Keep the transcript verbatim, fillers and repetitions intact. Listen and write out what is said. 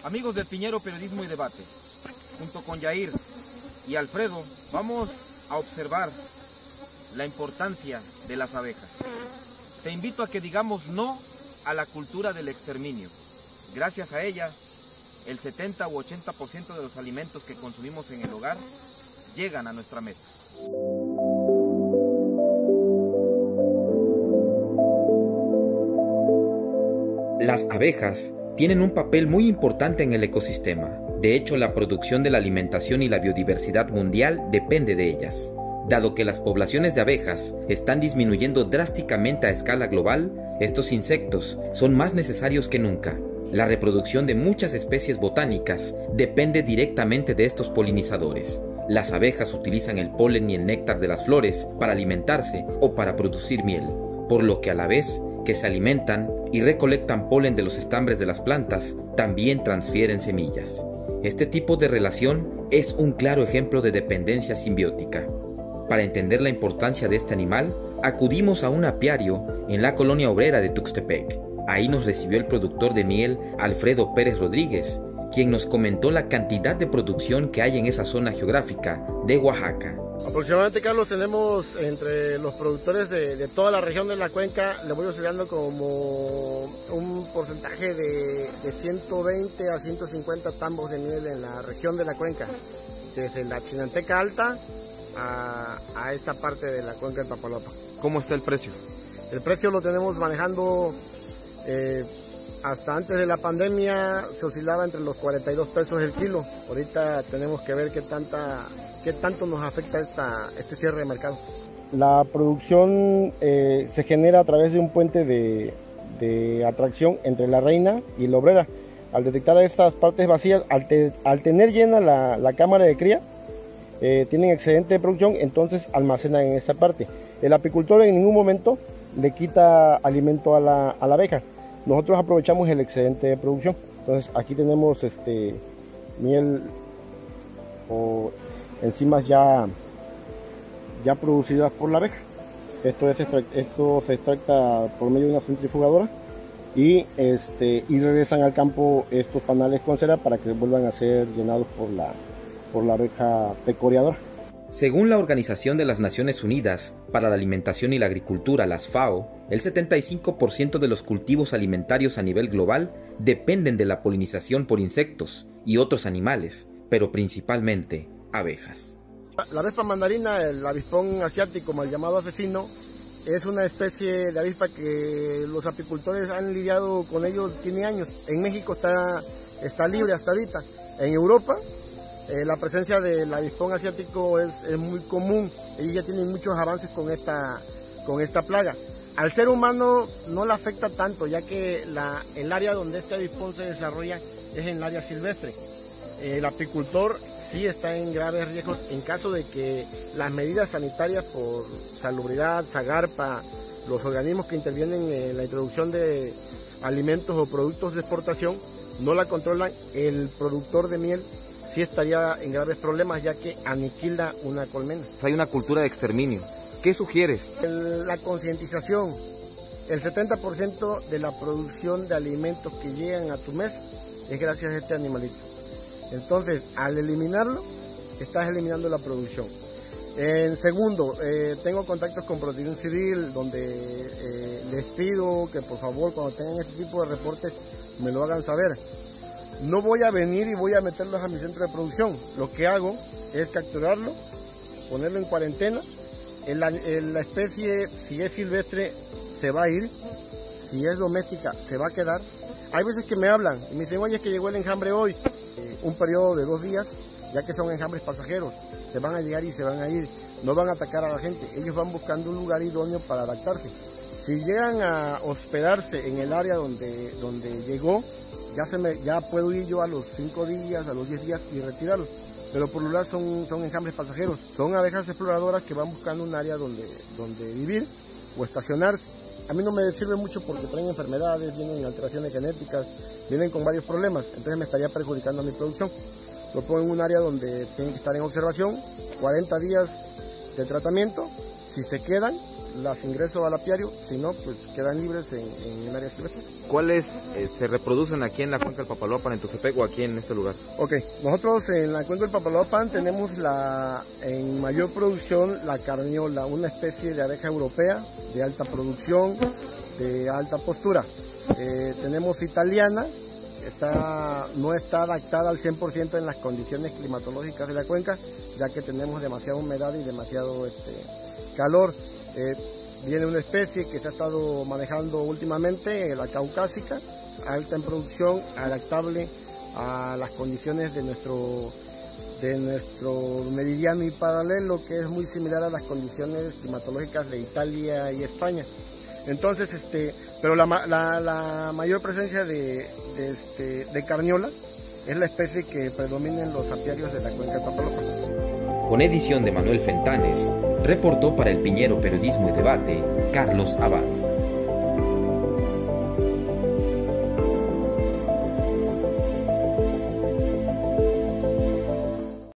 Amigos del Piñero Periodismo y Debate, junto con Yair y Alfredo, vamos a observar la importancia de las abejas. Te invito a que digamos no a la cultura del exterminio. Gracias a ella, el setenta u ochenta por ciento de los alimentos que consumimos en el hogar llegan a nuestra mesa. Las abejas tienen un papel muy importante en el ecosistema. De hecho, la producción de la alimentación y la biodiversidad mundial depende de ellas. Dado que las poblaciones de abejas están disminuyendo drásticamente a escala global, estos insectos son más necesarios que nunca. La reproducción de muchas especies botánicas depende directamente de estos polinizadores. Las abejas utilizan el polen y el néctar de las flores para alimentarse o para producir miel, por lo que a la vez que se alimentan y recolectan polen de los estambres de las plantas, también transfieren semillas. Este tipo de relación es un claro ejemplo de dependencia simbiótica. Para entender la importancia de este animal, acudimos a un apiario en la colonia obrera de Tuxtepec. Ahí nos recibió el productor de miel, Alfredo Pérez Rodríguez, quien nos comentó la cantidad de producción que hay en esa zona geográfica de Oaxaca. Aproximadamente, Carlos, tenemos entre los productores de, de toda la región de la cuenca, le voy oscilando como un porcentaje de, de ciento veinte a ciento cincuenta tambos de miel en la región de la cuenca, desde la Chinanteca Alta a, a esta parte de la cuenca del Papaloapa. ¿Cómo está el precio? El precio lo tenemos manejando, eh, hasta antes de la pandemia se oscilaba entre los cuarenta y dos pesos el kilo. Ahorita tenemos que ver qué tanta... ¿Qué tanto nos afecta esta, este cierre de mercado? La producción eh, se genera a través de un puente de, de atracción entre la reina y la obrera. Al detectar estas partes vacías, al, te, al tener llena la, la cámara de cría, eh, tienen excedente de producción, entonces almacenan en esta parte. El apicultor en ningún momento le quita alimento a la, a la abeja. Nosotros aprovechamos el excedente de producción. Entonces aquí tenemos este, miel o enzimas ya, ya producidas por la abeja. Esto, es esto se extracta por medio de una centrifugadora y, este, y regresan al campo estos panales con cera para que vuelvan a ser llenados por la, por la abeja pecoreadora. Según la Organización de las Naciones Unidas para la Alimentación y la Agricultura, las FAO, el setenta y cinco por ciento de los cultivos alimentarios a nivel global dependen de la polinización por insectos y otros animales, pero principalmente abejas. La avispa mandarina, el avispón asiático mal llamado asesino, es una especie de avispa que los apicultores han lidiado con ellos, tiene años. En México está, está libre hasta ahorita. En Europa eh, la presencia del avispón asiático es, es muy común. Ellos ya tienen muchos avances con esta, con esta plaga. Al ser humano no le afecta tanto, ya que la, el área donde este avispón se desarrolla es en el área silvestre. El apicultor sí está en graves riesgos en caso de que las medidas sanitarias por salubridad, Zagarpa, los organismos que intervienen en la introducción de alimentos o productos de exportación no la controlan. El productor de miel sí estaría en graves problemas, ya que aniquila una colmena. Hay una cultura de exterminio. ¿Qué sugieres? El, la concientización. El setenta por ciento de la producción de alimentos que llegan a tu mesa es gracias a este animalito. Entonces, al eliminarlo, estás eliminando la producción. En segundo, eh, tengo contactos con Protección Civil, donde eh, les pido que por favor, cuando tengan este tipo de reportes, me lo hagan saber. No voy a venir y voy a meterlos a mi centro de producción. Lo que hago es capturarlo, ponerlo en cuarentena. El, el, la especie, si es silvestre, se va a ir. Si es doméstica, se va a quedar. Hay veces que me hablan y me dicen, oye, es que llegó el enjambre hoy. Un periodo de dos días, ya que son enjambres pasajeros, se van a llegar y se van a ir, no van a atacar a la gente, ellos van buscando un lugar idóneo para adaptarse. Si llegan a hospedarse en el área donde, donde llegó, ya, se me, ya puedo ir yo a los cinco días, a los diez días y retirarlos, pero por lo general son, son enjambres pasajeros, son abejas exploradoras que van buscando un área donde, donde vivir o estacionarse. A mí no me sirve mucho porque traen enfermedades, vienen alteraciones genéticas, vienen con varios problemas, entonces me estaría perjudicando a mi producción. Lo pongo en un área donde tienen que estar en observación, cuarenta días de tratamiento. Si se quedan, las ingreso al apiario, si no, pues quedan libres en, en el área silvestre. cuáles eh, se reproducen aquí en la cuenca del Papaloapan, en Tuxtepec o aquí en este lugar? Ok, nosotros en la cuenca del Papaloapan tenemos la, en mayor producción la carniola, una especie de abeja europea de alta producción, de alta postura. Eh, tenemos italiana, está, no está adaptada al cien por ciento en las condiciones climatológicas de la cuenca, ya que tenemos demasiada humedad y demasiado este, calor. Eh, viene una especie que se ha estado manejando últimamente, la caucásica, alta en producción, adaptable a las condiciones de nuestro, de nuestro meridiano y paralelo, que es muy similar a las condiciones climatológicas de Italia y España. Entonces, este, pero la, la, la mayor presencia de, de, este, de carniola es la especie que predomina en los apiarios de la cuenca del Papaloapan. Con edición de Manuel Fentanes, reportó para El Piñero Periodismo y Debate, Carlos Abad.